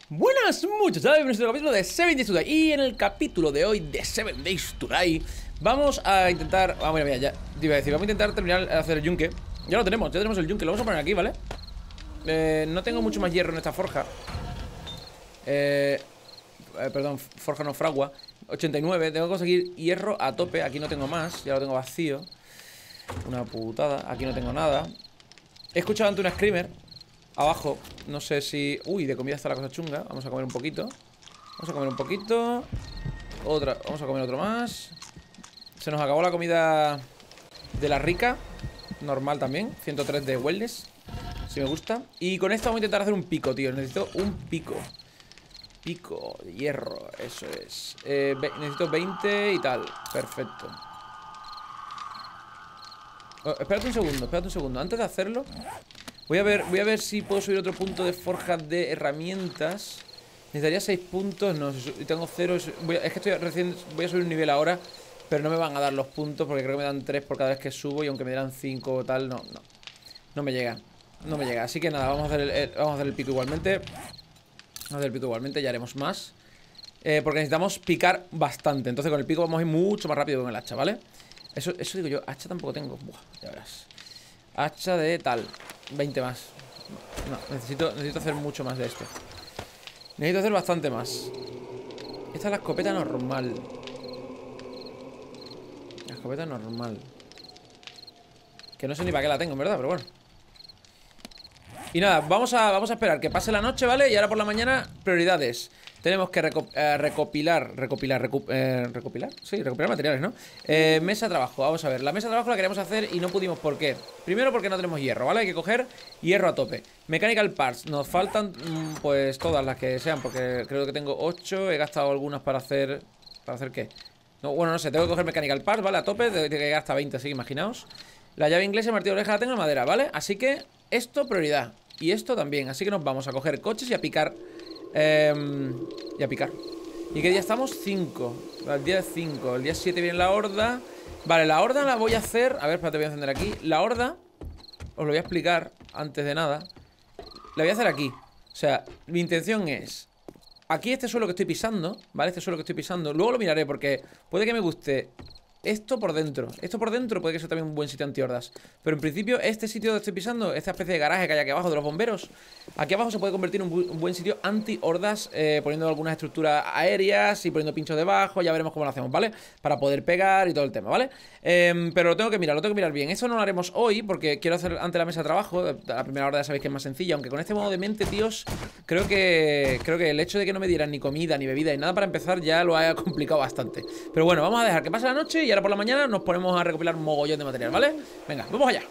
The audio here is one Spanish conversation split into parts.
Buenas muchachos, bienvenidos a un capítulo de 7 Days to Die. Y en el capítulo de hoy de 7 Days to Die vamos a intentar... bueno, mira, ya te iba a decir, vamos a intentar terminar de hacer el yunque. Ya tenemos el yunque, lo vamos a poner aquí, ¿vale? No tengo mucho más hierro en esta forja. Perdón, forja no, fragua. 89, tengo que conseguir hierro a tope. Aquí no tengo más, ya lo tengo vacío. Una putada, aquí no tengo nada. He escuchado antes una screamer abajo, no sé si... Uy, de comida está la cosa chunga. Vamos a comer un poquito. Vamos a comer un poquito. Vamos a comer otro más. Se nos acabó la comida de la rica. Normal también, 103 de wellness, si me gusta. Y con esto vamos a intentar hacer un pico, tío. Necesito un pico. Pico de hierro, eso es. Necesito 20 y tal. Perfecto. Espérate un segundo. Antes de hacerlo, voy a ver si puedo subir otro punto de forja de herramientas. Necesitaría 6 puntos. No, si tengo 0. Es que estoy recién. Voy a subir un nivel ahora, pero no me van a dar los puntos porque creo que me dan 3 por cada vez que subo. Y aunque me dieran 5 o tal, no me llega. No me llega. Así que nada, vamos a hacer el pico igualmente. Vamos a hacer el pico igualmente, ya haremos más. Porque necesitamos picar bastante. Entonces con el pico vamos a ir mucho más rápido que con el hacha, ¿vale? Eso digo yo. Hacha tampoco tengo. Buah, ya verás. Hacha de tal. 20 más. No, necesito hacer mucho más de esto. Necesito hacer bastante más. Esta es la escopeta normal. La escopeta normal. Que no sé ni para qué la tengo, en verdad, pero bueno. Y nada, vamos a esperar que pase la noche, ¿vale? Y ahora por la mañana, prioridades. Tenemos que recopilar materiales, ¿no? Mesa de trabajo, vamos a ver. La mesa de trabajo la queremos hacer y no pudimos, ¿por qué? Primero porque no tenemos hierro, ¿vale? Hay que coger hierro a tope. Mechanical parts, nos faltan pues todas las que sean, porque creo que tengo 8. He gastado algunas para hacer... ¿Para hacer qué? No, bueno, no sé, tengo que coger mechanical parts, ¿vale? A tope, de que gasta 20, así que imaginaos. La llave inglesa y el martillo de oreja la tengo en madera, ¿vale? Así que esto prioridad. Y esto también, así que nos vamos a coger coches y a picar. ¿Y qué día estamos? 5. El día 5. El día 7 viene la horda. Vale, la horda la voy a hacer. A ver, espérate, voy a encender aquí. La horda, os lo voy a explicar antes de nada. La voy a hacer aquí. O sea, mi intención es... Aquí este suelo que estoy pisando, ¿vale? Este suelo que estoy pisando. Luego lo miraré porque puede que me guste... Esto por dentro puede que sea también un buen sitio antihordas. Pero en principio este sitio donde estoy pisando, esta especie de garaje que hay aquí abajo de los bomberos, aquí abajo se puede convertir en un buen sitio anti-hordas, poniendo algunas estructuras aéreas y poniendo pinchos debajo. Ya veremos cómo lo hacemos, ¿vale? Para poder pegar y todo el tema, ¿vale? Pero lo tengo que mirar bien. Eso no lo haremos hoy porque quiero hacer ante la mesa de trabajo. La primera horda ya sabéis que es más sencilla. Aunque con este modo de mente, tíos, creo que el hecho de que no me dieran ni comida, ni bebida, ni nada para empezar ya lo ha complicado bastante. Pero bueno, vamos a dejar que pase la noche y ahora por la mañana nos ponemos a recopilar un mogollón de material, ¿vale? Venga, vamos allá.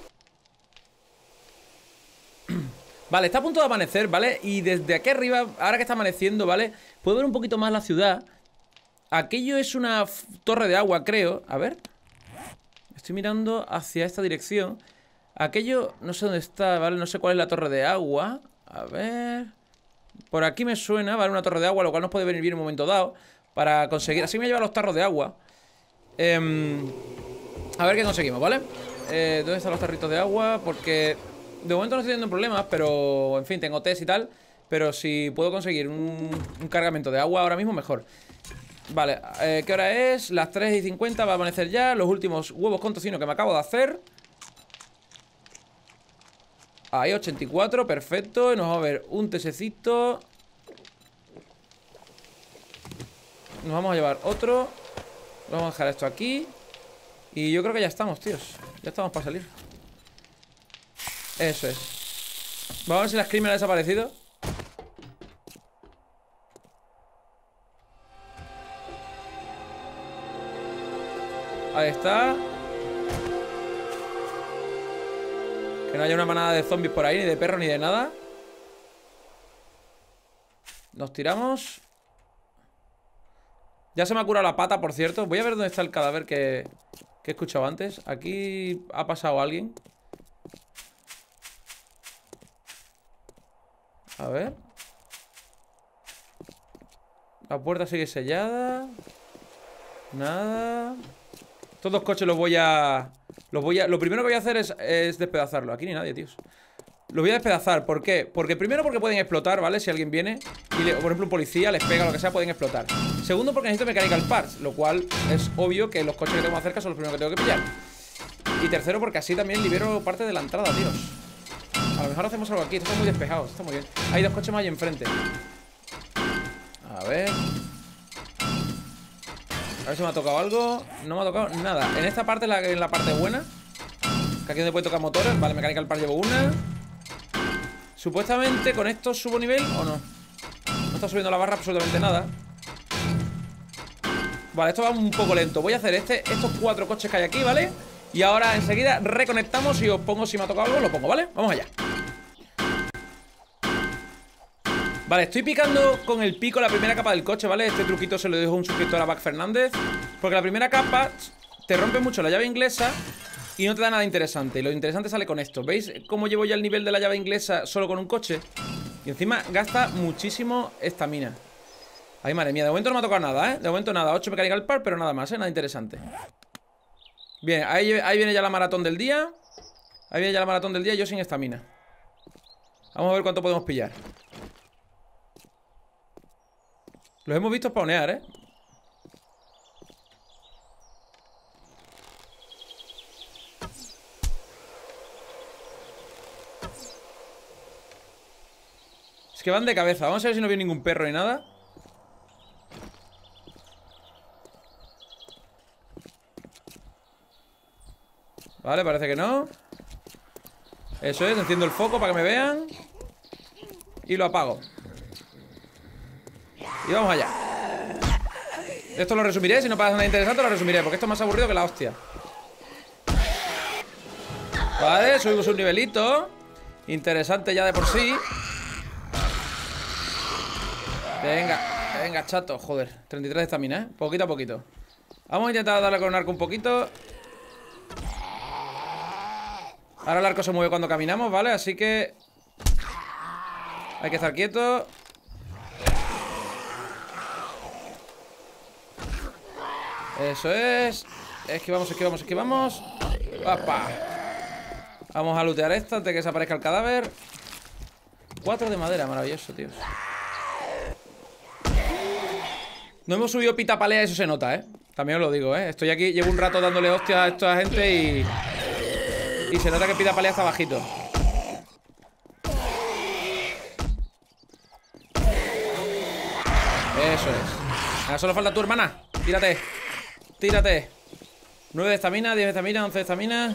Vale, está a punto de amanecer, ¿vale? Y desde aquí arriba, ahora que está amaneciendo, ¿vale? Puedo ver un poquito más la ciudad. Aquello es una torre de agua, creo. A ver. Estoy mirando hacia esta dirección. Aquello, no sé dónde está, ¿vale? No sé cuál es la torre de agua. A ver... Por aquí me suena, ¿vale? Una torre de agua, lo cual nos puede venir bien en un momento dado para conseguir... Así me lleva los tarros de agua. A ver qué conseguimos, ¿vale? ¿Dónde están los tarritos de agua? Porque de momento no estoy teniendo problemas, pero en fin, tengo test y tal. Pero si puedo conseguir un cargamento de agua ahora mismo, mejor. Vale, ¿qué hora es? Las 3:50, va a amanecer ya. Los últimos huevos con tocino que me acabo de hacer. Ahí, 84, perfecto. Y nos vamos a ver un tesecito. Nos vamos a llevar otro. Vamos a dejar esto aquí. Y yo creo que ya estamos, tíos. Ya estamos para salir. Eso es. Vamos a ver si la screamer ha desaparecido. Ahí está. Que no haya una manada de zombies por ahí, ni de perros, ni de nada. Nos tiramos. Ya se me ha curado la pata, por cierto. Voy a ver dónde está el cadáver que he escuchado antes. Aquí ha pasado alguien. A ver. La puerta sigue sellada. Nada. Estos dos coches los voy a... Lo primero que voy a hacer es despedazarlo. Aquí ni nadie, tíos. Los voy a despedazar. ¿Por qué? Porque primero porque pueden explotar, ¿vale? Si alguien viene y, por ejemplo, un policía les pega o lo que sea, pueden explotar. Segundo porque necesito mechanical parts, lo cual es obvio que los coches que tengo más cerca son los primeros que tengo que pillar. Y tercero porque así también libero parte de la entrada, tíos. A lo mejor hacemos algo aquí. Esto está muy despejado, esto está muy bien. Hay dos coches más ahí enfrente. A ver si me ha tocado algo. No me ha tocado nada. En esta parte es la parte buena, que aquí es donde puede tocar motores. Vale, mechanical part llevo una. Supuestamente con esto subo nivel o no. No está subiendo la barra absolutamente nada. Vale, esto va un poco lento. Voy a hacer estos 4 coches que hay aquí, ¿vale? Y ahora enseguida reconectamos y os pongo, si me ha tocado algo, lo pongo, ¿vale? Vamos allá. Vale, estoy picando con el pico la primera capa del coche, ¿vale? Este truquito se lo dijo un suscriptor a Bac Fernández. Porque la primera capa te rompe mucho la llave inglesa y no te da nada interesante. Y lo interesante sale con esto. ¿Veis cómo llevo ya el nivel de la llave inglesa solo con un coche? Y encima gasta muchísimo estamina. Ay, madre mía, de momento no me ha tocado nada, ¿eh? De momento nada, 8 mechanical part, pero nada más, ¿eh? Nada interesante. Bien, ahí viene ya la maratón del día. Ahí viene ya la maratón del día y yo sin estamina. Vamos a ver cuánto podemos pillar. Los hemos visto spawnear, ¿eh? Es que van de cabeza. Vamos a ver si no viene ningún perro ni nada. Vale, parece que no. Eso es, enciendo el foco para que me vean. Y lo apago. Y vamos allá. Esto lo resumiré, si no pasa nada interesante lo resumiré, porque esto es más aburrido que la hostia. Vale, subimos un nivelito. Interesante ya de por sí. Venga, chato, joder. 33 de estamina, ¿eh? Poquito a poquito. Vamos a intentar darle con un arco un poquito. Ahora el arco se mueve cuando caminamos, ¿vale? Así que hay que estar quieto. Eso es. Esquivamos. ¡Papá! Vamos a lootear esto antes de que desaparezca el cadáver. 4 de madera, maravilloso, tíos. No hemos subido pitapalea, eso se nota, ¿eh? También os lo digo, ¿eh? Estoy aquí, llevo un rato dándole hostias a esta gente y se nota que pitapalea está bajito. Eso es. Ahora solo falta tu hermana. Tírate. 9 de estamina, 10 de estamina, 11 de estamina.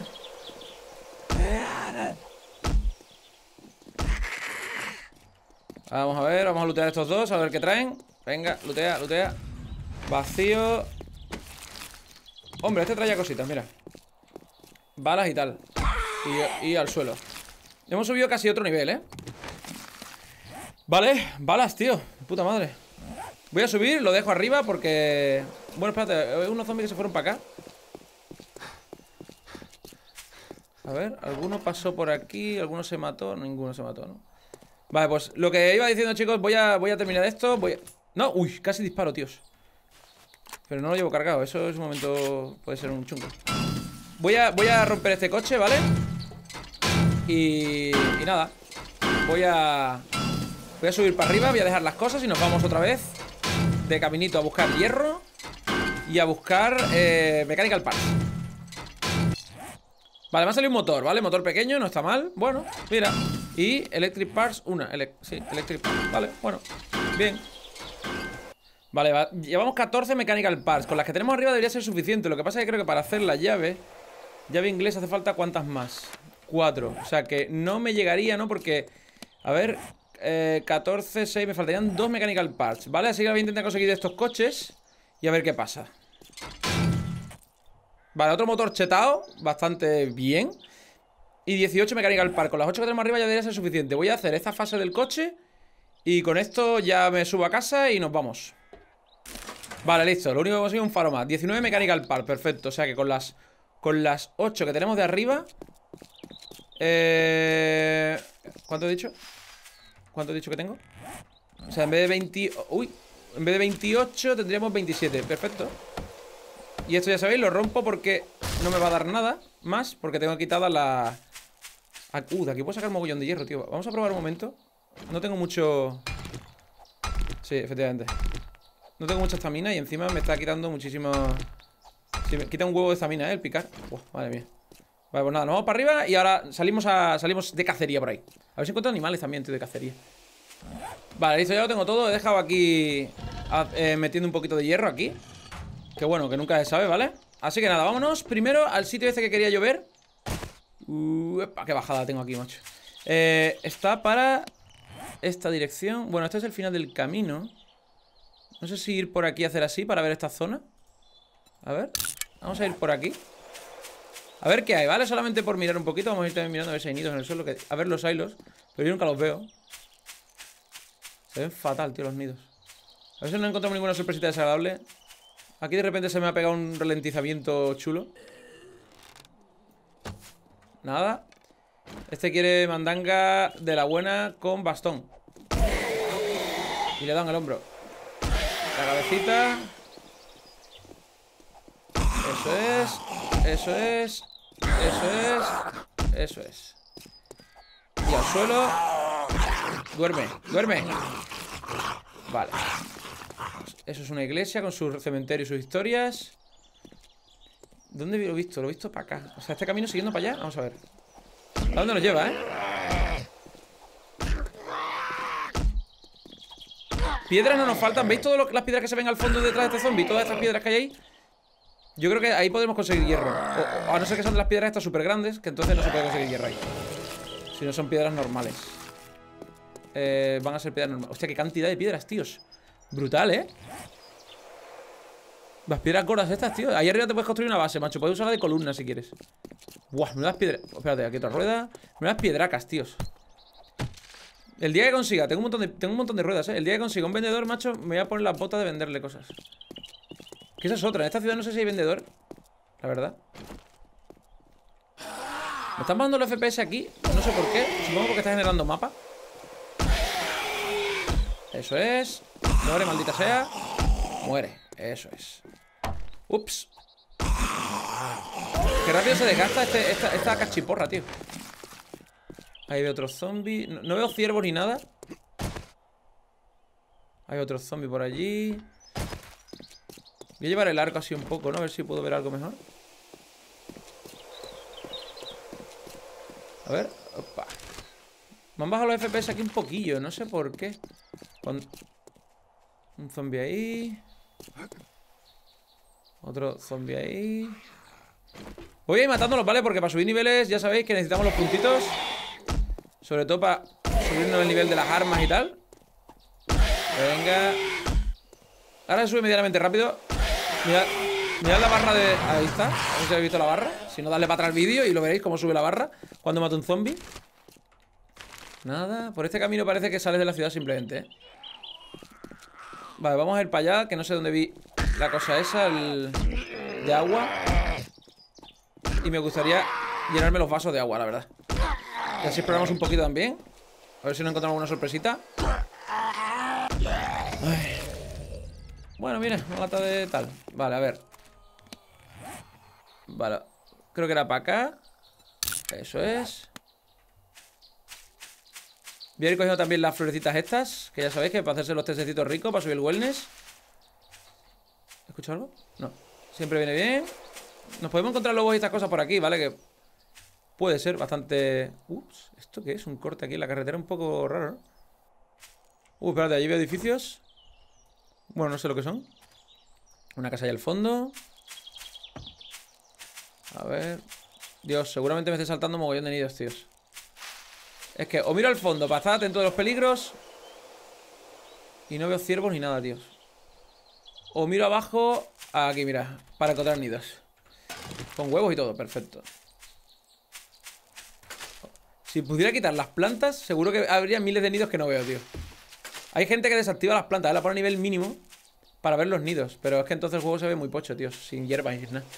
Vamos a ver, vamos a lootear estos dos, a ver qué traen. Venga, lootea. Vacío. Hombre, este traía cositas, mira. Balas y tal. Y al suelo. Hemos subido casi otro nivel, ¿eh? Vale, balas, tío. Puta madre. Voy a subir, lo dejo arriba porque... Bueno, espérate, hay unos zombies que se fueron para acá. A ver, alguno pasó por aquí, alguno se mató. Ninguno se mató, ¿no? Vale, pues lo que iba diciendo, chicos, voy a terminar esto. No, uy, casi disparo, tíos. Pero no lo llevo cargado, eso es un momento... Puede ser un chungo. Voy a romper este coche, ¿vale? Y nada. Voy a subir para arriba, voy a dejar las cosas y nos vamos otra vez de caminito a buscar hierro y a buscar mechanical parts. Vale, me ha salido un motor, ¿vale? Motor pequeño, no está mal. Bueno, mira. Y electric parts, una. Sí, electric parts, vale, bueno. Bien. Vale, llevamos 14 mechanical parts. Con las que tenemos arriba debería ser suficiente. Lo que pasa es que creo que para hacer la llave inglesa hace falta ¿cuántas más? 4. O sea que no me llegaría, ¿no? Porque, a ver, 14, 6, me faltarían 2 mechanical parts, ¿vale? Así que voy a intentar conseguir estos coches y a ver qué pasa. Vale, otro motor chetado, bastante bien. Y 18 mechanical parts. Con las 8 que tenemos arriba ya debería ser suficiente. Voy a hacer esta fase del coche y con esto ya me subo a casa y nos vamos. Vale, listo, lo único que hemos conseguido es un faro más. 19 mechanical parts, perfecto. O sea que con las 8 que tenemos de arriba. ¿Cuánto he dicho? ¿Cuánto he dicho que tengo? O sea, en vez de 20... Uy, en vez de 28 tendríamos 27, perfecto. Y esto ya sabéis, lo rompo porque no me va a dar nada más, porque tengo quitada la... De aquí puedo sacar un mogollón de hierro, tío. Vamos a probar un momento. No tengo mucho... Sí, efectivamente. No tengo mucha estamina y encima me está quitando muchísimo... Sí, me quita un huevo de estamina, el picar. Madre mía. Vale, pues nada, nos vamos para arriba y ahora salimos de cacería por ahí. A ver si encuentro animales también, tío, de cacería. Vale, listo, ya lo tengo todo. He dejado aquí metiendo un poquito de hierro aquí. Que bueno, que nunca se sabe, ¿vale? Así que nada, vámonos primero al sitio ese que quería llover. Epa, qué bajada tengo aquí, macho. Está para esta dirección. Bueno, este es el final del camino. No sé si ir por aquí a hacer así para ver esta zona. A ver, vamos a ir por aquí. A ver qué hay, ¿vale? Solamente por mirar un poquito. Vamos a ir también mirando a ver si hay nidos en el suelo, a ver los hilos. Pero yo nunca los veo. Se ven fatal, tío, los nidos. A ver si no encontramos ninguna sorpresita desagradable. Aquí de repente se me ha pegado un ralentizamiento chulo. Nada. Este quiere mandanga de la buena con bastón. Y le dan el hombro. La cabecita. Eso es. Eso es. Eso es. Eso es. Y al suelo. Duerme, duerme. Vale. Eso es una iglesia con su cementerio y sus historias. ¿Dónde lo he visto? Lo he visto para acá. O sea, este camino siguiendo para allá. Vamos a ver. ¿A dónde nos lleva, Piedras no nos faltan. ¿Veis todas las piedras que se ven al fondo detrás de este zombie? Todas estas piedras que hay ahí. Yo creo que ahí podemos conseguir hierro. O a no ser que sean de las piedras estas súper grandes, que entonces no se puede conseguir hierro ahí. Si no son piedras normales. Van a ser piedras normales. Hostia, qué cantidad de piedras, tíos. Brutal, Las piedras gordas estas, tío. Ahí arriba te puedes construir una base, macho. Puedes usarla de columna si quieres. Buah, me das piedras. Espérate, aquí otra rueda. Me das piedracas, tíos. El día que consiga, tengo un montón de ruedas, El día que consiga un vendedor, macho, me voy a poner la bota de venderle cosas. Que esa es otra. En esta ciudad no sé si hay vendedor. La verdad. Me están bajando los FPS aquí. No sé por qué. Supongo porque está generando mapa. Eso es. Muere, maldita sea. Muere. Eso es. Ups. Qué rápido se desgasta esta cachiporra, tío. Ahí veo otro zombie. No veo ciervos ni nada. Hay otro zombie por allí. Voy a llevar el arco así un poco, ¿no? A ver si puedo ver algo mejor. A ver. Opa. Me han bajado los FPS aquí un poquillo. No sé por qué. Un zombie ahí. Otro zombie ahí. Voy a ir matándolos, ¿vale? Porque para subir niveles ya sabéis que necesitamos los puntitos. Sobre todo para subirnos el nivel de las armas y tal. Venga. Ahora sube medianamente rápido. Mirad la barra de... Ahí está. A ver si habéis visto la barra. Si no, dadle para atrás al vídeo y lo veréis cómo sube la barra cuando mata un zombie. Nada. Por este camino parece que sales de la ciudad simplemente, Vale, vamos a ir para allá. Que no sé dónde vi la cosa esa de agua. Y me gustaría llenarme los vasos de agua, la verdad. Y así exploramos un poquito también. A ver si nos encontramos alguna sorpresita. Ay. Bueno, mira, una lata de tal. Vale, a ver. Vale, creo que era para acá. Eso es. Voy a ir cogiendo también las florecitas estas. Que ya sabéis que para hacerse los tececitos ricos, para subir el wellness. ¿Escucho algo? No, siempre viene bien. Nos podemos encontrar lobos y estas cosas por aquí, ¿vale? Que puede ser bastante... Ups, ¿esto qué es? Un corte aquí en la carretera un poco raro, ¿no? Espérate, allí veo edificios. Bueno, no sé lo que son. Una casa ahí al fondo. A ver. Dios, seguramente me esté saltando un mogollón de nidos, tíos. Es que o miro al fondo para estar atento de los peligros y no veo ciervos ni nada, tíos. O miro abajo. Aquí, mira, para encontrar nidos. Con huevos y todo, perfecto. Si pudiera quitar las plantas, seguro que habría miles de nidos que no veo, tío. Hay gente que desactiva las plantas, la pone a nivel mínimo para ver los nidos. Pero es que entonces el juego se ve muy pocho, tío. Sin hierbas y sin nada.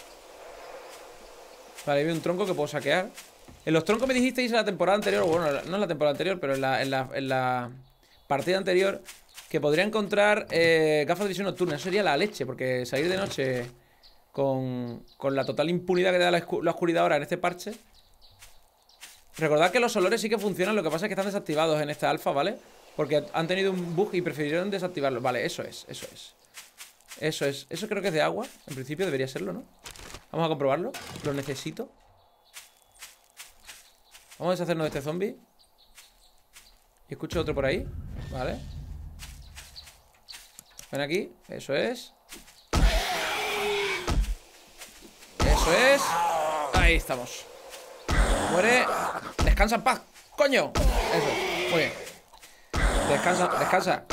Vale, hay un tronco que puedo saquear. En los troncos me dijisteis en la temporada anterior. Bueno, no en la temporada anterior, pero en la partida anterior, que podría encontrar gafas de visión nocturna. Eso sería la leche, porque salir de noche con la total impunidad que te da la oscuridad ahora en este parche Recordad que los olores sí que funcionan. Lo que pasa es que están desactivados en esta alfa, ¿vale? Porque han tenido un bug y prefirieron desactivarlos. Vale, eso es. Eso creo que es de agua. En principio debería serlo, ¿no? Vamos a comprobarlo. Lo necesito. Vamos a deshacernos de este zombie. Y escucho otro por ahí. Vale. Ven aquí. Eso es. Eso es. Ahí estamos. Muere. Descansa en paz. ¡Coño! Eso es. Muy bien. Descansa. Eso es.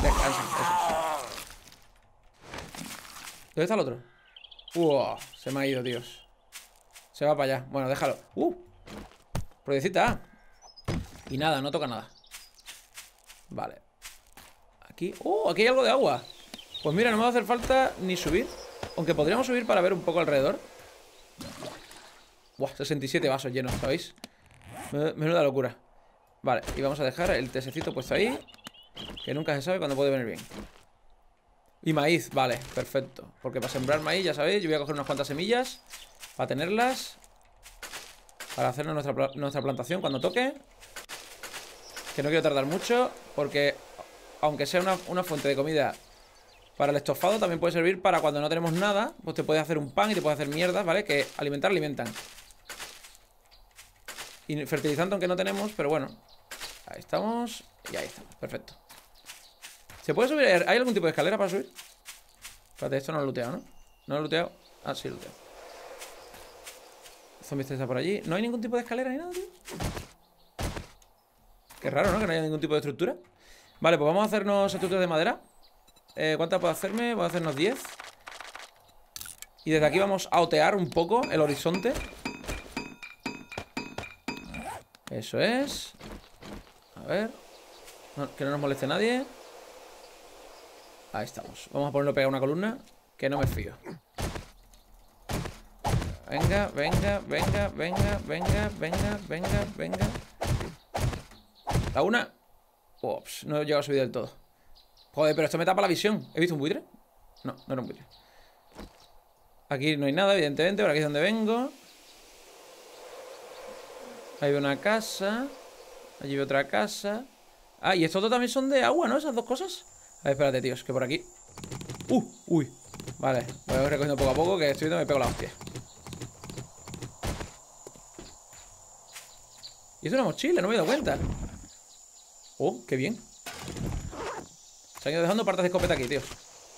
¿Dónde está el otro? Se me ha ido, Dios. Se va para allá. Bueno, déjalo. Ruedecita. Y nada, no toca nada. Vale. Aquí. Aquí hay algo de agua. Pues mira, no me va a hacer falta ni subir. Aunque podríamos subir para ver un poco alrededor. 67 vasos llenos, ¿sabéis? Menuda locura. Vale, y vamos a dejar el tesecito puesto ahí, que nunca se sabe cuándo puede venir bien. Y maíz, vale, perfecto. Porque para sembrar maíz, ya sabéis, yo voy a coger unas cuantas semillas para tenerlas, para hacernos nuestra plantación cuando toque. Que no quiero tardar mucho, porque aunque sea una fuente de comida para el estofado, también puede servir para cuando no tenemos nada. Pues te puedes hacer un pan y te puedes hacer mierdas, ¿vale? Que alimentan. Y fertilizante aunque no tenemos, pero bueno. Ahí estamos. Y ahí estamos, perfecto. ¿Se puede subir? ¿Hay algún tipo de escalera para subir? Espérate, esto no lo he looteado, ¿no? ¿No lo he looteado? Ah, sí, lo he looteado. El zombie está por allí. ¿No hay ningún tipo de escalera ni nada, tío? Qué raro, ¿no? Que no haya ningún tipo de estructura. Vale, pues vamos a hacernos estructuras de madera. ¿Cuántas puedo hacerme? Voy a hacernos 10. Y desde aquí vamos a otear un poco el horizonte. Eso es. A ver. Que no nos moleste nadie. Ahí estamos. Vamos a ponerlo pegado a una columna, que no me fío. Venga. La una. Ups, no he llegado a subir del todo. Joder, pero esto me tapa la visión. ¿He visto un buitre? No, no era un buitre. Aquí no hay nada, evidentemente. Por aquí es donde vengo. Ahí veo una casa. Allí veo otra casa. Ah, y estos dos también son de agua, ¿no? Esas dos cosas. A ver, espérate, tíos, que por aquí. Uy. Vale, voy recogiendo poco a poco, que estoy viendo que me pego la hostia. Y es una mochila, no me he dado cuenta. Qué bien. Se han ido dejando partes de escopeta aquí, tíos.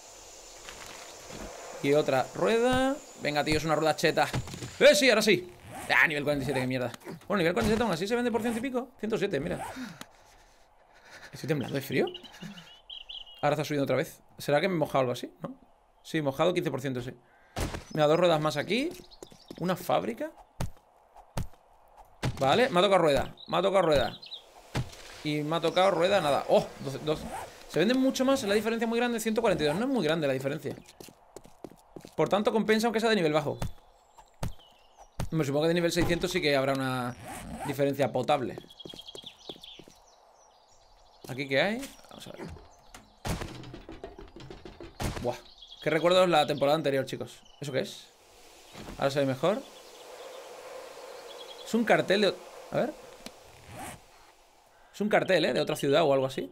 Y otra rueda. Venga, tío, es una rueda cheta. Sí, ahora sí. Nivel 47, qué mierda. Bueno, nivel 47 aún así se vende por 100 y pico. 107, mira. Estoy temblando de frío. Ahora está subiendo otra vez. ¿Será que me he mojado algo así? ¿No? Sí, mojado 15%, sí. Mira, 2 ruedas más aquí. Una fábrica. Vale, me ha tocado rueda. Y me ha tocado rueda, nada. 12. Se venden mucho más, la diferencia es muy grande. 142, no es muy grande la diferencia. Por tanto, compensa aunque sea de nivel bajo. Me supongo que de nivel 600 sí que habrá una diferencia potable. ¿Aquí qué hay? Vamos a ver. Buah, qué recuerdo la temporada anterior, chicos. ¿Eso qué es? Ahora se ve mejor. Es un cartel de... A ver. Es un cartel, de otra ciudad o algo así.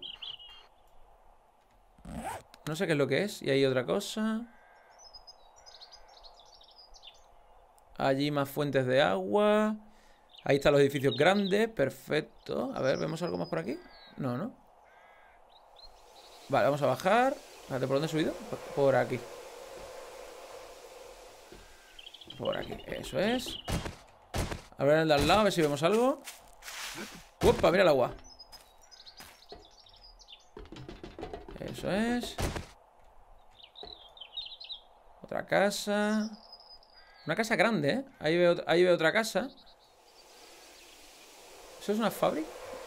No sé qué es lo que es. Y hay otra cosa. Allí más fuentes de agua. Ahí están los edificios grandes. Perfecto. A ver, ¿vemos algo más por aquí? No, ¿no? Vale, vamos a bajar. Espérate, ¿por dónde he subido? Por aquí. Por aquí, eso es. A ver el de al lado, a ver si vemos algo. ¡Opa! Mira el agua. Eso es. Otra casa. Una casa grande, ¿eh? Ahí veo otra casa. ¿Eso es una fábrica?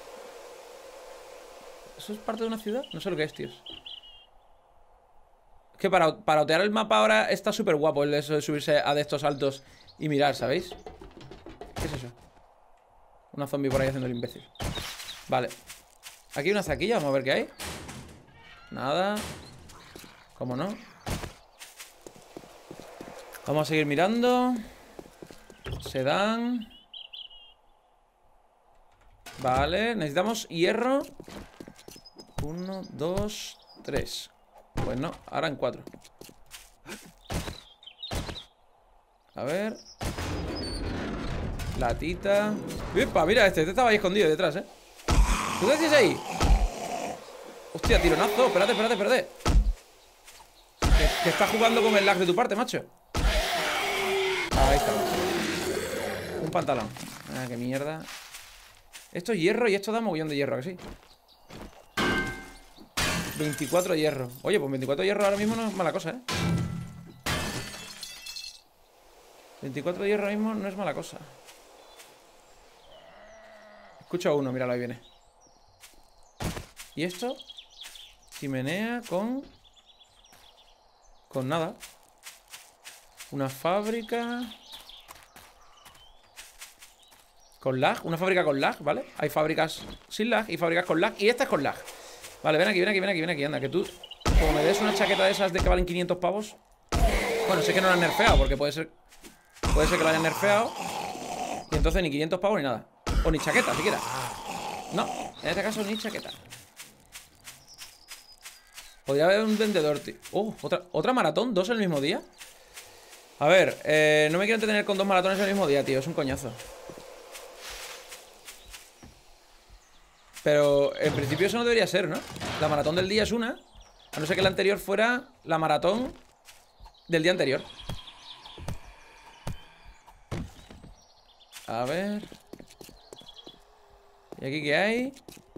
¿Eso es parte de una ciudad? No sé lo que es, tíos. Es que para otear el mapa ahora está súper guapo el eso de subirse a de estos altos y mirar, ¿sabéis? ¿Qué es eso? Una zombie por ahí haciendo el imbécil. Vale. Aquí hay una zaquilla, vamos a ver qué hay. Nada. ¿Cómo no? Vamos a seguir mirando. Sedán. Vale, necesitamos hierro. 1, 2, 3. Pues no, ahora en 4. A ver. Latita. ¡Epa! Mira, este estaba ahí escondido detrás, ¿eh? ¿Tú qué haces ahí? Hostia, tironazo. Espérate. Que estás jugando con el lag de tu parte, macho. Ahí está. Un pantalón. Ah, qué mierda. Esto es hierro y esto da mogollón de hierro, ¿a que sí? 24 hierro. Oye, pues 24 hierro ahora mismo no es mala cosa, ¿eh? 24 hierro ahora mismo no es mala cosa. Escucho a uno, míralo, ahí viene. ¿Y esto? Chimenea con nada. Una fábrica con lag. Una fábrica con lag, ¿vale? Hay fábricas sin lag y fábricas con lag. Y esta es con lag. Vale, ven aquí. Anda, que tú, como me des una chaqueta de esas de que valen 500 pavos. Bueno, sé que no la han nerfeado, porque puede ser que la hayan nerfeado. Y entonces ni 500 pavos ni nada. O ni chaqueta, siquiera. No, en este caso ni chaqueta. Podría haber un vendedor, tío. Otra maratón, 2 el mismo día. A ver, no me quiero entretener con 2 maratones el mismo día, tío. Es un coñazo. Pero en principio eso no debería ser, ¿no? La maratón del día es una. A no ser que la anterior fuera la maratón del día anterior. A ver. ¿Y aquí qué hay?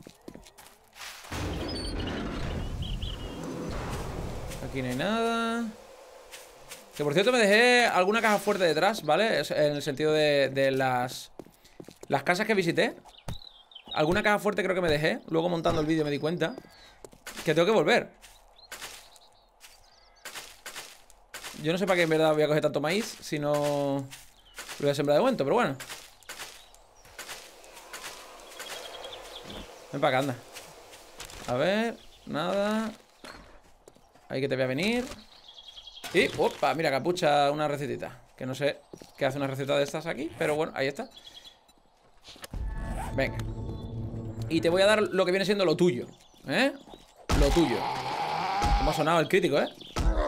Aquí no hay nada. Que por cierto me dejé alguna caja fuerte detrás, ¿vale? En el sentido de las casas que visité. Alguna caja fuerte creo que me dejé. Luego montando el vídeo me di cuenta que tengo que volver. Yo no sé para qué en verdad voy a coger tanto maíz si no lo voy a sembrar de momento, pero bueno. Ven para acá, anda. A ver, nada. Ahí que te voy a venir. Y, opa, mira, capucha, una recetita. Que no sé qué hace una receta de estas aquí, pero bueno, ahí está. Venga. Y te voy a dar lo que viene siendo lo tuyo, ¿eh? Lo tuyo. Cómo ha sonado el crítico, ¿eh?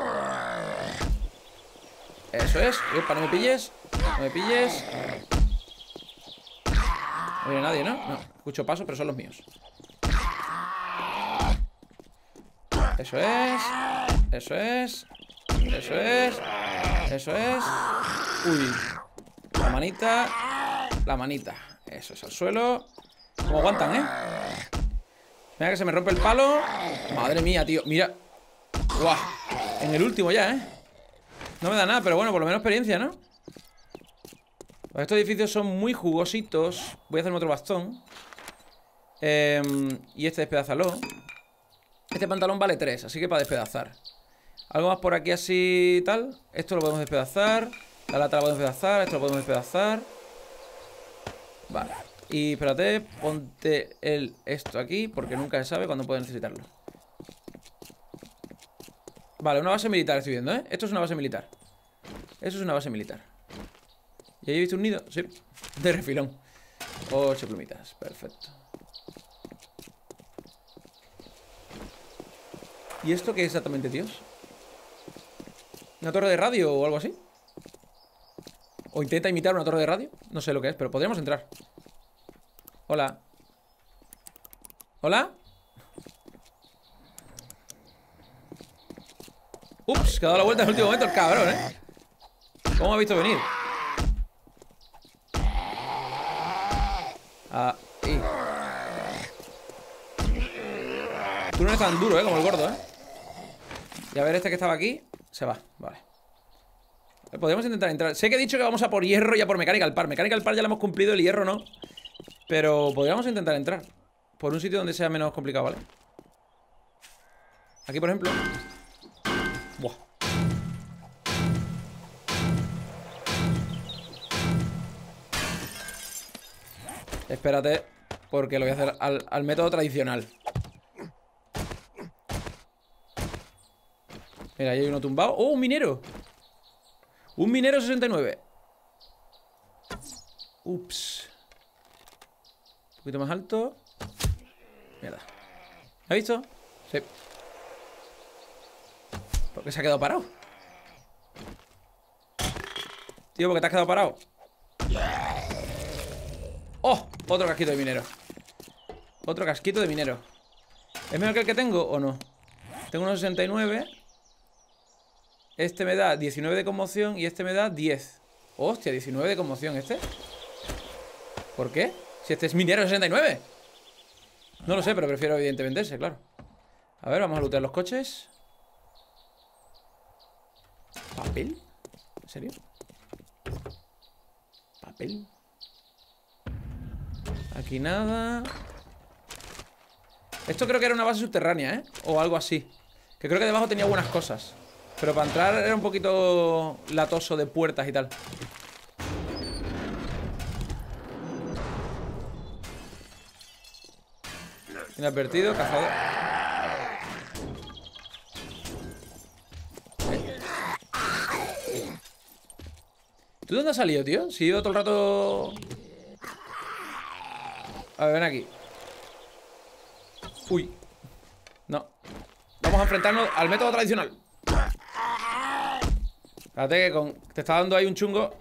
Eso es. Opa, no me pilles. No me pilles. No viene nadie, ¿no? No, escucho pasos, pero son los míos. Eso es. Eso es. Eso es. Eso es. Uy. La manita. La manita. Eso es al suelo. Como aguantan, ¿eh? Mira que se me rompe el palo. Madre mía, tío. Mira. Guau. En el último ya, ¿eh? No me da nada, pero bueno, por lo menos experiencia, ¿no? Pues estos edificios son muy jugositos. Voy a hacerme otro bastón. Y este despedázalo. Este pantalón vale 3, así que para despedazar. Algo más por aquí así y tal. Esto lo podemos despedazar. La lata la podemos despedazar. Esto lo podemos despedazar. Vale. Y espérate, ponte esto aquí, porque nunca se sabe cuándo puede necesitarlo. Vale, una base militar estoy viendo, ¿eh? Esto es una base militar. Eso es una base militar. ¿Y ahí he visto un nido? Sí, de refilón. 8 plumitas, perfecto. ¿Y esto qué es exactamente, tíos? ¿Una torre de radio o algo así? ¿O intenta imitar una torre de radio? No sé lo que es, pero podríamos entrar. Hola. ¿Hola? Ups, que ha dado la vuelta en el último momento el cabrón, ¿eh? ¿Cómo me ha visto venir? Ahí. Tú no eres tan duro, como el gordo, Y a ver, este que estaba aquí se va, vale. Podríamos intentar entrar. Sé que he dicho que vamos a por hierro y a por Mechanical Park. Mechanical Park ya lo hemos cumplido, el hierro no. Pero podríamos intentar entrar por un sitio donde sea menos complicado, ¿vale? Aquí, por ejemplo. Buah. Espérate, porque lo voy a hacer al método tradicional. Mira, ahí hay uno tumbado. ¡Oh, un minero! Un minero 69. Ups. poquito más alto. Mierda. ¿Has visto? Sí. ¿Por qué se ha quedado parado? Tío, ¿por qué te has quedado parado? ¡Oh! Otro casquito de minero. Otro casquito de minero. ¿Es mejor que el que tengo o no? Tengo unos 69. Este me da 19 de conmoción y este me da 10. Hostia, 19 de conmoción este. ¿Por qué? Si este es minero 69. No lo sé, pero prefiero evidentemente ese, claro. A ver, vamos a lootear los coches. ¿Papel? ¿En serio? ¿Papel? Aquí nada. Esto creo que era una base subterránea, ¿eh? O algo así. Que creo que debajo tenía buenas cosas. Pero para entrar era un poquito latoso de puertas y tal. Inadvertido, cazador. ¿Tú dónde has salido, tío? Si he ido todo el rato... A ver, ven aquí. Uy. No. Vamos a enfrentarnos al método tradicional. Espérate que te está dando ahí un chungo.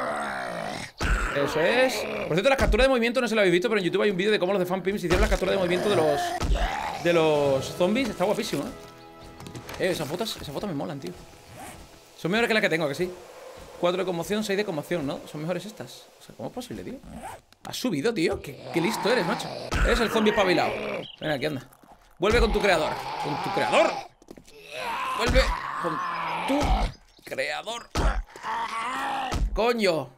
Eso es. Por cierto, las capturas de movimiento no se las habéis visto, pero en YouTube hay un vídeo de cómo los de FanPimps hicieron las capturas de movimiento de los zombies. Está guapísimo, ¿eh? Esas fotos me molan, tío. Son mejores que las que tengo, ¿que sí? 4 de conmoción, 6 de conmoción, ¿no? Son mejores estas. O sea, ¿cómo es posible, tío? Has subido, tío. Qué listo eres, macho. Eres el zombie espabilado. Ven aquí, anda. Vuelve con tu creador. ¿Con tu creador? Vuelve con tu creador. ¡Coño!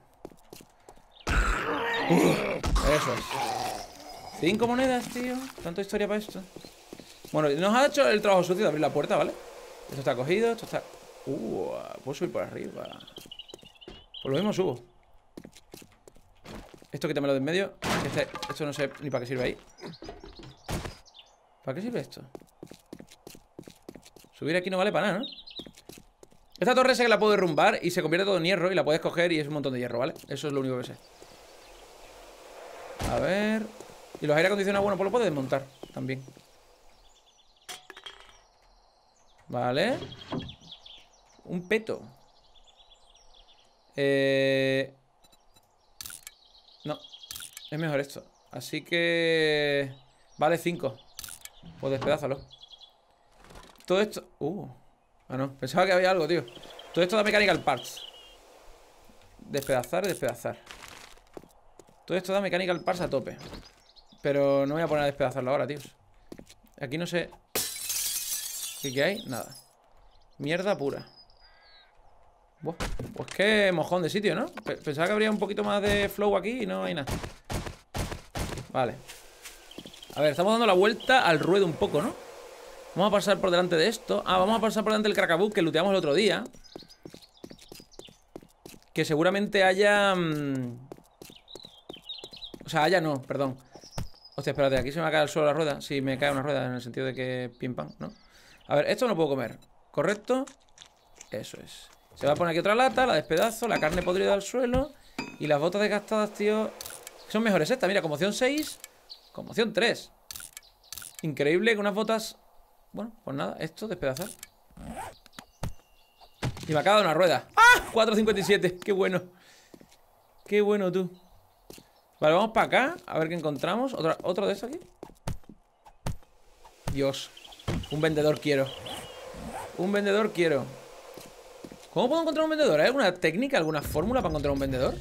Eso es. 5 monedas, tío. Tanta historia para esto. Bueno, nos ha hecho el trabajo sucio de abrir la puerta, ¿vale? Esto está cogido, esto está... puedo subir por arriba. Por lo mismo subo. Esto quítamelo de en medio. Esto no sé ni para qué sirve ahí. ¿Para qué sirve esto? Subir aquí no vale para nada, ¿no? Esta torre sé que la puedo derrumbar y se convierte todo en hierro y la puedes coger y es un montón de hierro, ¿vale? Eso es lo único que sé. A ver... Y los aire acondicionados, bueno, pues lo puedes desmontar también. Vale. Un peto. No. Es mejor esto. Así que... Vale 5. Pues despedázalo. Todo esto... Ah, no. Pensaba que había algo, tío. Todo esto da mechanical parts. Despedazar y despedazar. Todo esto da mechanical parts a tope. Pero no voy a poner a despedazarlo ahora, tíos. Aquí no sé... ¿Qué hay? Nada. Mierda pura. Buah, pues qué mojón de sitio, ¿no? Pensaba que habría un poquito más de flow aquí y no hay nada. Vale. A ver, estamos dando la vuelta al ruedo un poco, ¿no? Vamos a pasar por delante de esto. Ah, vamos a pasar por delante del Crackaboo que looteamos el otro día. Que seguramente haya... O sea, haya no, perdón. Hostia, espérate, aquí se me va a caer al suelo la rueda. Sí, me cae una rueda en el sentido de que pim pam, ¿no? A ver, esto no puedo comer. ¿Correcto? Eso es. Se va a poner aquí otra lata, la despedazo, la carne podrida al suelo. Y las botas desgastadas, tío. Son mejores estas, mira, conmoción 6, conmoción 3. Increíble que unas botas... Bueno, pues nada, esto, despedazar. Y me acaba de una rueda. ¡Ah! 4.57, qué bueno. Qué bueno, tú. Vale, vamos para acá, a ver qué encontramos. ¿Otro de estos aquí? Dios. Un vendedor quiero. Un vendedor quiero. ¿Cómo puedo encontrar un vendedor? ¿Hay alguna técnica, alguna fórmula para encontrar un vendedor?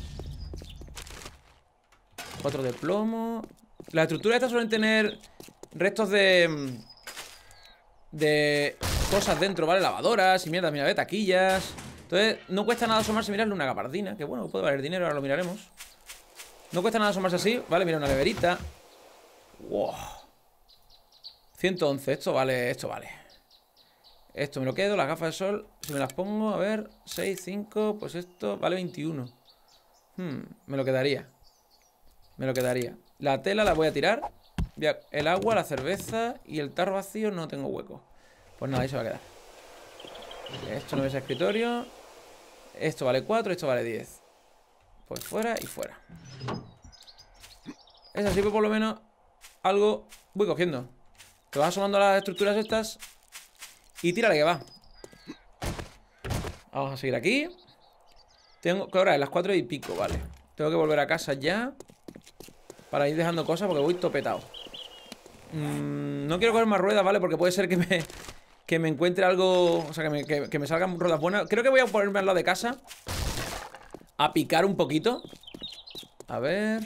4 de plomo. Las estructuras estas suelen tener restos de cosas dentro, ¿vale? Lavadoras y mierda, mira, ve, taquillas. Entonces no cuesta nada asomarse, mirarle una gabardina. Que bueno, puede valer dinero, ahora lo miraremos. No cuesta nada asomarse así, ¿vale? Mira, una neverita. Wow. 111, esto vale, esto vale. Esto me lo quedo, las gafas de sol. Si me las pongo, a ver, 6, 5. Pues esto vale 21. Me lo quedaría. Me lo quedaría. La tela la voy a tirar. El agua, la cerveza y el tarro vacío no tengo hueco. Pues nada, ahí se va a quedar. Esto no es escritorio. Esto vale 4, esto vale 10. Pues fuera y fuera. Es así, pues por lo menos algo voy cogiendo. Te vas asomando a las estructuras estas y tírale que va. Vamos a seguir aquí. Tengo que ahora es las 4 y pico, vale. Tengo que volver a casa ya para ir dejando cosas porque voy topetado. No quiero coger más ruedas, ¿vale? Porque puede ser que me encuentre algo. O sea, que me salgan ruedas buenas. Creo que voy a ponerme al lado de casa a picar un poquito. A ver.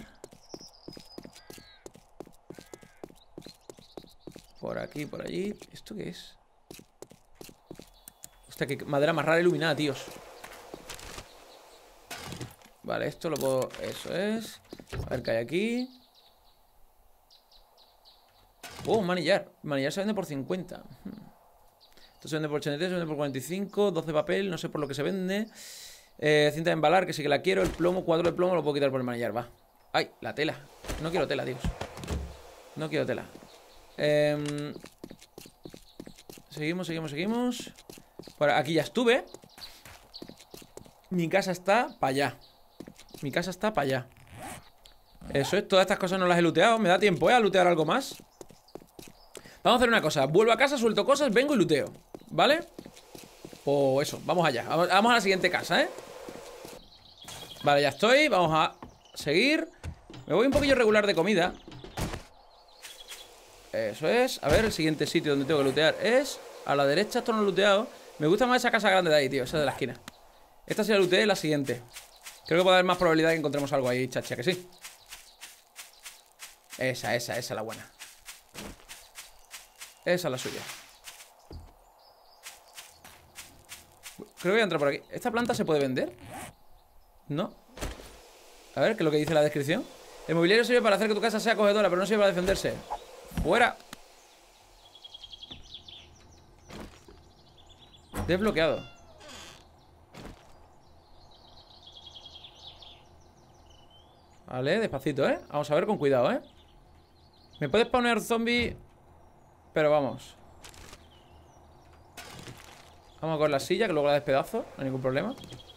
Por aquí, por allí. ¿Esto qué es? Hostia, qué madera más rara iluminada, tíos. Vale, esto lo puedo... Eso es. A ver qué hay aquí. Oh, un manillar. Manillar se vende por 50. Esto se vende por 83, se vende por 45. 12 papel, no sé por lo que se vende. Cinta de embalar, que sí que la quiero. El plomo, 4 de plomo, lo puedo quitar por el manillar, va. Ay, la tela. No quiero tela, tíos. No quiero tela. Seguimos. Por aquí ya estuve. Mi casa está para allá. Eso es, todas estas cosas no las he looteado. Me da tiempo, a lootear algo más. Vamos a hacer una cosa. Vuelvo a casa, suelto cosas, vengo y looteo, ¿vale? Pues eso, vamos allá. Vamos a la siguiente casa, Vale, ya estoy, vamos a seguir. Me voy un poquillo regular de comida. Eso es, a ver, el siguiente sitio donde tengo que lootear es a la derecha, esto no lo he looteado. Me gusta más esa casa grande de ahí, tío, esa de la esquina. Esta sí la looteé, la siguiente. Creo que puede haber más probabilidad de que encontremos algo ahí, chacha, que sí. Esa, la buena. Esa es la suya. Creo que voy a entrar por aquí. ¿Esta planta se puede vender? No. A ver, ¿qué es lo que dice la descripción? El mobiliario sirve para hacer que tu casa sea acogedora, pero no sirve para defenderse. ¡Fuera! Desbloqueado. Vale, despacito, Vamos a ver con cuidado, Me puedes poner zombie. Pero vamos. Vamos con la silla, que luego la despedazo. No hay ningún problema.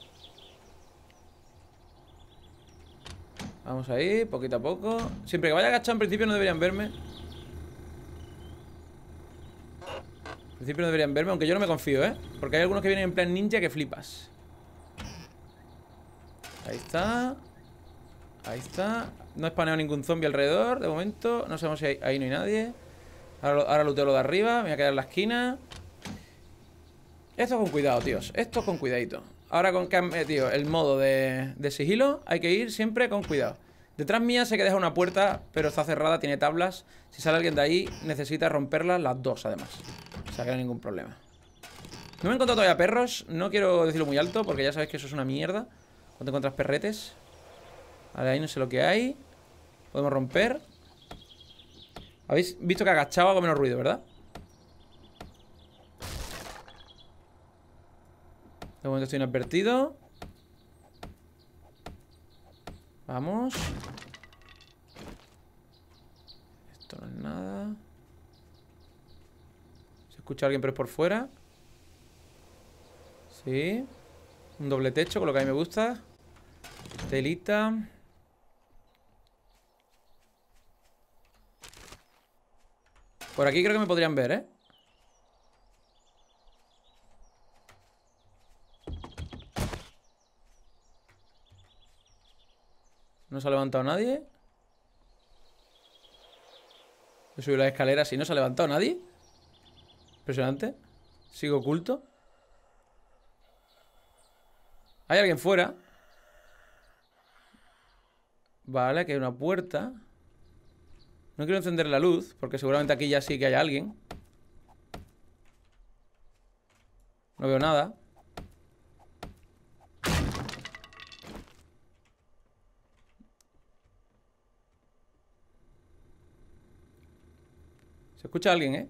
Vamos ahí, poquito a poco. Siempre que vaya agachado en principio no deberían verme. En principio no deberían verme, aunque yo no me confío, Porque hay algunos que vienen en plan ninja que flipas. Ahí está. Ahí está. No he spaneado ningún zombie alrededor, de momento. No sabemos si ahí no hay nadie. Ahora looteo lo de arriba. Me voy a quedar en la esquina. Esto con cuidado, tíos. Esto con cuidadito. Ahora con que han metido el modo de sigilo, hay que ir siempre con cuidado. Detrás mía sé que deja una puerta, pero está cerrada, tiene tablas. Si sale alguien de ahí, necesita romperlas las dos, además. O sea que no hay ningún problema. No me he encontrado todavía perros. No quiero decirlo muy alto, porque ya sabéis que eso es una mierda cuando encuentras perretes. Vale, ahí no sé lo que hay. Podemos romper. Habéis visto que agachaba hago menos ruido, ¿verdad? De momento estoy inadvertido. Vamos. Esto no es nada. Se escucha a alguien pero es por fuera. Sí. Un doble techo, con lo que a mí me gusta. Telita. Por aquí creo que me podrían ver, No se ha levantado nadie. He subido las escaleras y no se ha levantado nadie. Impresionante. Sigo oculto. Hay alguien fuera. Vale, aquí hay una puerta. No quiero encender la luz, porque seguramente aquí ya sí que hay alguien. No veo nada. Se escucha alguien,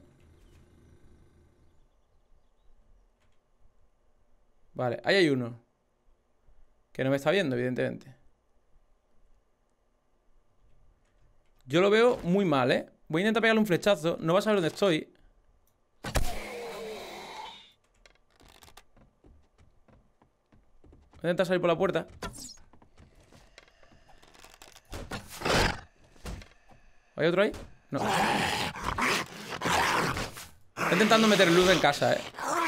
Vale, ahí hay uno que no me está viendo, evidentemente. Yo lo veo muy mal, Voy a intentar pegarle un flechazo. No va a saber dónde estoy. Voy a intentar salir por la puerta. ¿Hay otro ahí? No. Estoy intentando meter luz en casa,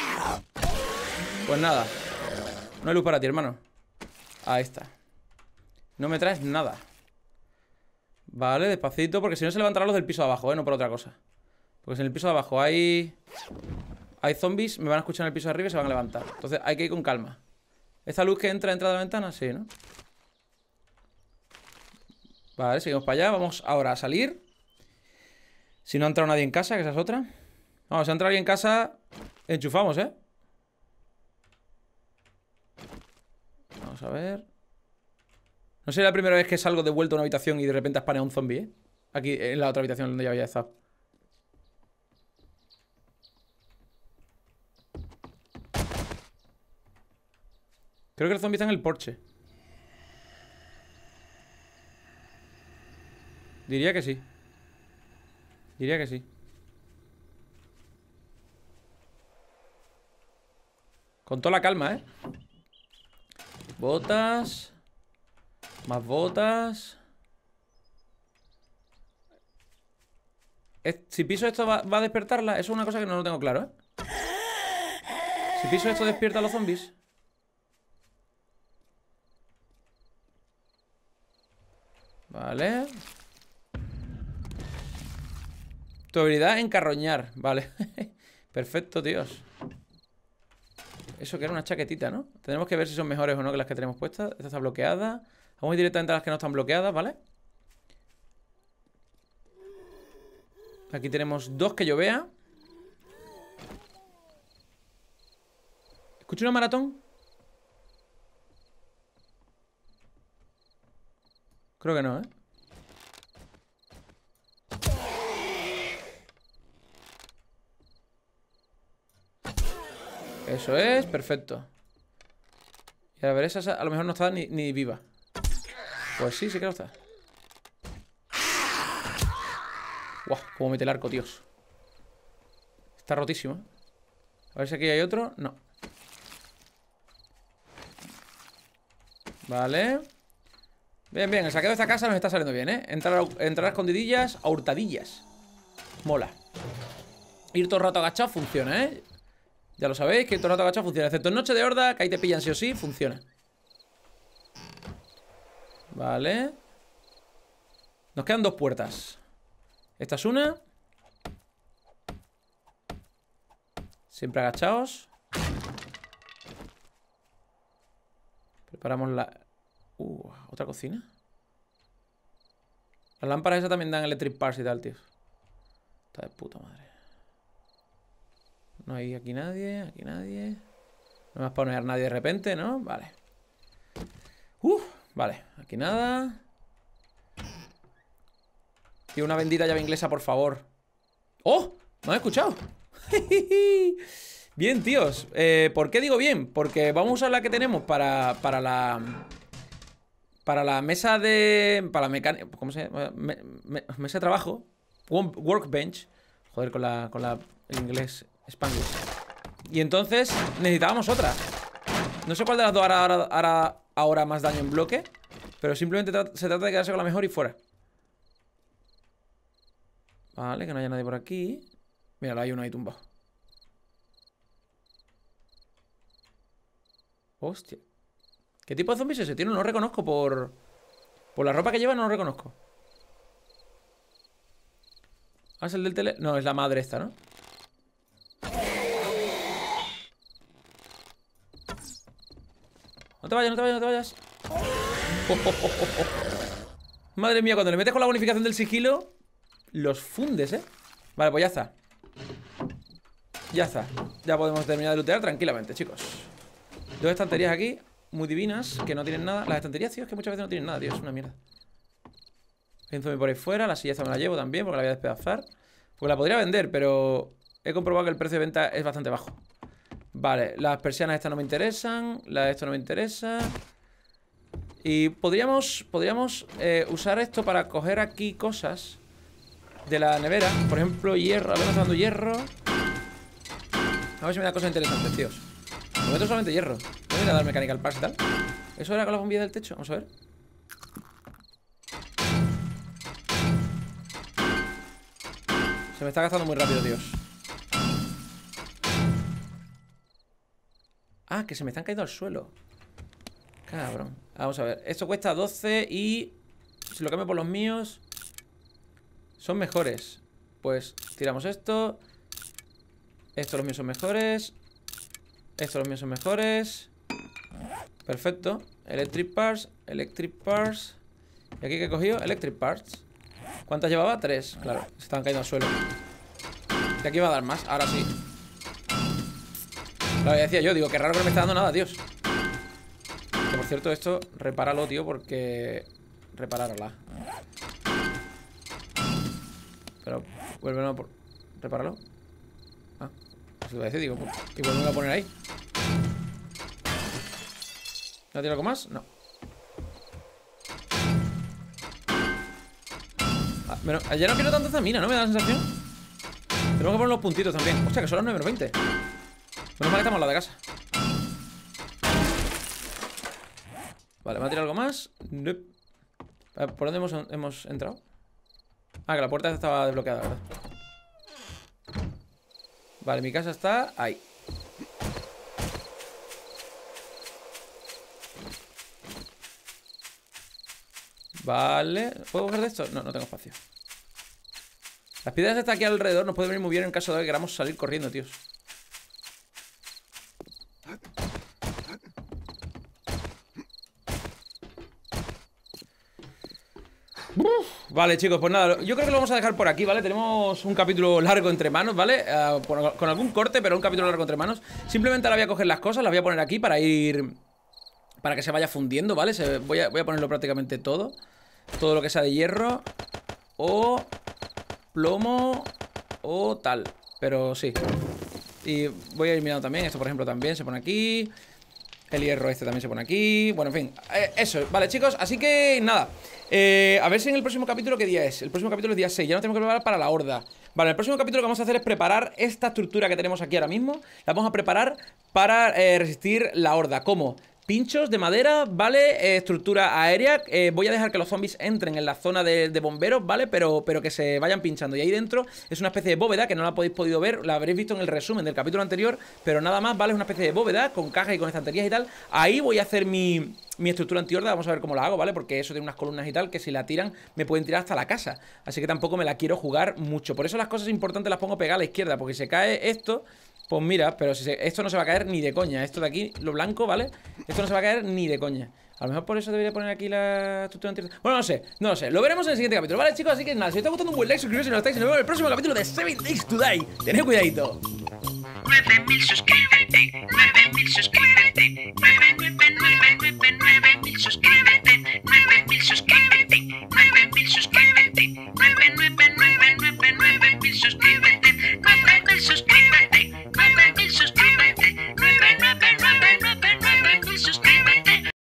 Pues nada. No hay luz para ti, hermano. Ahí está. No me traes nada. Vale, despacito, porque si no se levantarán los del piso de abajo, no por otra cosa. Porque si en el piso de abajo hay zombies, me van a escuchar en el piso de arriba y se van a levantar. Entonces hay que ir con calma. ¿Esta luz que entra de la ventana? Sí, ¿no? Vale, seguimos para allá. Vamos ahora a salir. Si no ha entrado nadie en casa, que esa es otra. Vamos, si ha entrado alguien en casa, enchufamos, Vamos a ver. No sería la primera vez que salgo de vuelta a una habitación y de repente spawna un zombie, Aquí en la otra habitación donde ya había estado. Creo que el zombie está en el porche. Diría que sí. Diría que sí. Con toda la calma, Botas. Más botas. Si piso esto va a despertarla. Eso es una cosa que no lo tengo claro, Si piso esto despierta a los zombies. Vale. Tu habilidad encarroñar. Vale. Perfecto, tíos. Eso que era una chaquetita, ¿no? Tenemos que ver si son mejores o no que las que tenemos puestas. Esta está bloqueada. Vamos a ir directamente a las que no están bloqueadas, ¿vale? Aquí tenemos dos que yo vea. ¿Escucho una maratón? Creo que no, Eso es, perfecto. Y a ver, esa a lo mejor no está ni viva. Pues sí, sí que lo está. Guau, cómo mete el arco, tíos. Está rotísimo, A ver si aquí hay otro. No. Vale. Bien, bien, el saqueo de esta casa nos está saliendo bien, Entrar a escondidillas, a hurtadillas. Mola. Ir todo el rato agachado funciona, Ya lo sabéis, que ir todo el rato agachado funciona. Excepto en noche de horda, que ahí te pillan sí o sí, funciona. Vale. Nos quedan dos puertas. Esta es una. Siempre agachados. Preparamos la... ¿otra cocina? Las lámparas esas también dan electric parts y tal, tío. Está de puta madre. No hay aquí nadie, aquí nadie. No me va a spawnear nadie de repente, ¿no? Vale. Vale, aquí nada. Tío, una bendita llave inglesa, por favor. ¡Oh! ¿Me han escuchado? Bien, tíos. ¿Por qué digo bien? porque vamos a usar la que tenemos para la mesa de... Para la mecánica... ¿Cómo se llama? Mesa de trabajo. Workbench. Joder, con la el inglés Spanglish. Y entonces necesitábamos otra. No sé cuál de las dos hará ahora más daño en bloque, pero simplemente se trata de quedarse con la mejor y fuera. Vale, que no haya nadie por aquí. Mira, hay uno ahí tumbado. Hostia. ¿Qué tipo de zombie es ese, tío? No lo reconozco por la ropa que lleva, no lo reconozco. Ah, es el del tele... No, es la madre esta, ¿no? No te vayas, no te vayas, no te vayas. Madre mía, cuando le metes con la bonificación del sigilo, los fundes, Vale, pues ya está. Ya está. Ya podemos terminar de lootear tranquilamente, chicos. Dos estanterías aquí, muy divinas, que no tienen nada. Las estanterías, tío, es que muchas veces no tienen nada, tío. Es una mierda. Hay un zombie por ahí fuera. La silla esta me la llevo también porque la voy a despedazar. Porque la podría vender, pero he comprobado que el precio de venta es bastante bajo. Vale, las persianas estas no me interesan. La de esto no me interesa. Y podríamos usar esto para coger aquí cosas de la nevera. Por ejemplo, hierro. A ver, me está dando hierro. A ver si me da cosas interesantes, tíos. Me meto solamente hierro. No voy a dar mechanical parts y tal. ¿Eso era con la bombilla del techo? Vamos a ver. Se me está gastando muy rápido, Dios. Ah, que se me están cayendo al suelo. Cabrón. Vamos a ver. Esto cuesta 12 y... si lo cambio por los míos... son mejores. Pues tiramos esto. Estos los míos son mejores. Estos los míos son mejores. Perfecto. Electric parts. Electric parts. ¿Y aquí qué he cogido? Electric parts. ¿Cuántas llevaba? 3. Claro, se estaban cayendo al suelo. Y aquí va a dar más. Ahora sí. Claro, ya decía yo. Digo, qué raro que no me está dando nada, Dios. Que por cierto, esto repáralo, tío, porque... repararla. Pero vuelve a por... repáralo. Ah, pues lo voy a decir, digo, pues, y vuelve a poner ahí. ¿No tiene algo más? No. Ah, pero ya no quiero tanta estamina, ¿no? Me da la sensación. Tenemos que poner los puntitos también. Hostia, que son las 9:20. Menos mal que estamos en la de casa. Vale, ¿me va a tirar algo más? Nope. ¿Por dónde hemos entrado? Ah, que la puerta estaba desbloqueada, ¿verdad? Vale, mi casa está ahí. Vale. ¿Puedo coger de esto? No, no tengo espacio. Las piedras están aquí alrededor. Nos pueden venir muy bien en caso de que queramos salir corriendo, tíos. Vale, chicos, pues nada, yo creo que lo vamos a dejar por aquí, ¿vale? Tenemos un capítulo largo entre manos, ¿vale? Con algún corte, pero un capítulo largo entre manos. Simplemente ahora voy a coger las cosas, las voy a poner aquí para ir... para que se vaya fundiendo, ¿vale? Voy a ponerlo prácticamente todo. Todo lo que sea de hierro. O plomo. O tal. Pero sí. Y voy a ir mirando también. Esto, por ejemplo, también se pone aquí. El hierro este también se pone aquí. Bueno, en fin, eso, vale, chicos, así que nada. A ver si en el próximo capítulo, ¿qué día es? El próximo capítulo es día 6, ya nos tenemos que preparar para la horda. Vale, el próximo capítulo lo que vamos a hacer es preparar esta estructura que tenemos aquí ahora mismo. La vamos a preparar para resistir la horda. ¿Cómo? Pinchos de madera, ¿vale? Estructura aérea. Voy a dejar que los zombies entren en la zona de bomberos, ¿vale? Pero que se vayan pinchando. Y ahí dentro es una especie de bóveda que no la habéis podido ver. La habréis visto en el resumen del capítulo anterior. Pero nada más, ¿vale? Es una especie de bóveda con cajas y con estanterías y tal. Ahí voy a hacer mi estructura antihorda. Vamos a ver cómo la hago, ¿vale? Porque eso tiene unas columnas y tal que si la tiran me pueden tirar hasta la casa. Así que tampoco me la quiero jugar mucho. Por eso las cosas importantes las pongo pegadas a la izquierda. Porque si se cae esto... pues mira, pero esto no se va a caer ni de coña. Esto de aquí, lo blanco, ¿vale? Esto no se va a caer ni de coña. A lo mejor por eso debería poner aquí la estructura anti... bueno, no sé, no lo sé. Lo veremos en el siguiente capítulo, ¿vale, chicos? Así que nada, si os está gustando un buen like, suscribiros si no lo estáis. Y nos vemos en el próximo capítulo de 7 Days to Die. Tened cuidadito. 9000 suscríbete, 9000 suscríbete, 9000 suscríbete, 9000 suscríbete, 9000 suscríbete, 99